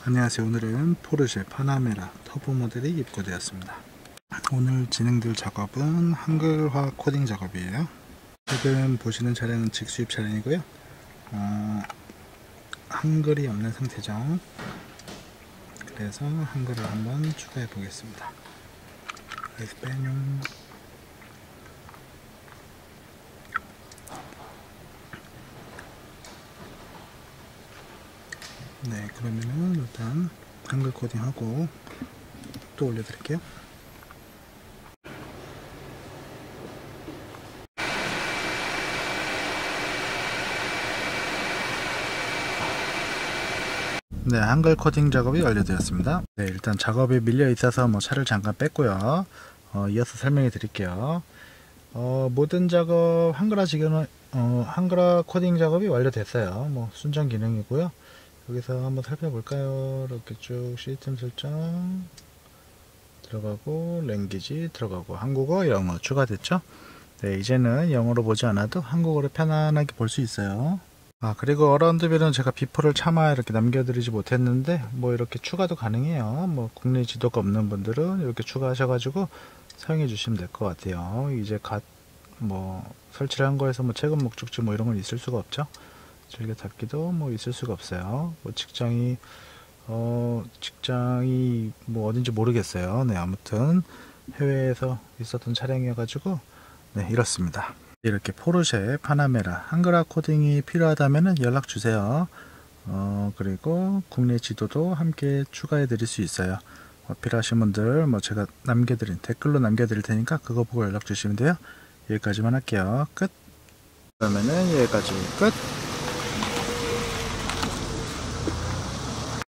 안녕하세요. 오늘은 포르쉐 파나메라 터보 모델이 입고되었습니다. 오늘 진행될 작업은 한글화 코딩 작업이에요. 지금 보시는 차량은 직수입 차량이고요. 한글이 없는 상태죠. 그래서 한글을 한번 추가해 보겠습니다. 에스페뇰. 네, 그러면은 일단 한글 코딩하고 또 올려드릴게요. 네, 한글 코딩 작업이 완료되었습니다. 네, 일단 작업이 밀려 있어서 차를 잠깐 뺐고요. 이어서 설명해 드릴게요. 모든 작업 한글화 코딩 작업이 완료됐어요. 순정 기능이고요. 여기서 한번 살펴볼까요? 이렇게 쭉 시스템 설정 들어가고 랭귀지 들어가고 한국어, 영어 추가됐죠? 네, 이제는 영어로 보지 않아도 한국어로 편안하게 볼 수 있어요. 그리고 어라운드뷰는 제가 비포를 차마 이렇게 남겨드리지 못했는데 이렇게 추가도 가능해요. 국내 지도가 없는 분들은 이렇게 추가하셔가지고 사용해 주시면 될 것 같아요. 이제 설치를 한 거에서 최근 목적지 이런 건 있을 수가 없죠. 즐겨 닫기도 있을 수가 없어요. 직장이 어딘지 모르겠어요. 네, 아무튼 해외에서 있었던 차량이어가지고 네, 이렇습니다. 이렇게 포르쉐 파나메라 한글화 코딩이 필요하다면 연락 주세요. 그리고 국내 지도도 함께 추가해 드릴 수 있어요. 필요하신 분들 제가 댓글로 남겨드릴 테니까 그거 보고 연락 주시면 돼요. 여기까지만 할게요. 끝. 그러면은 여기까지 끝.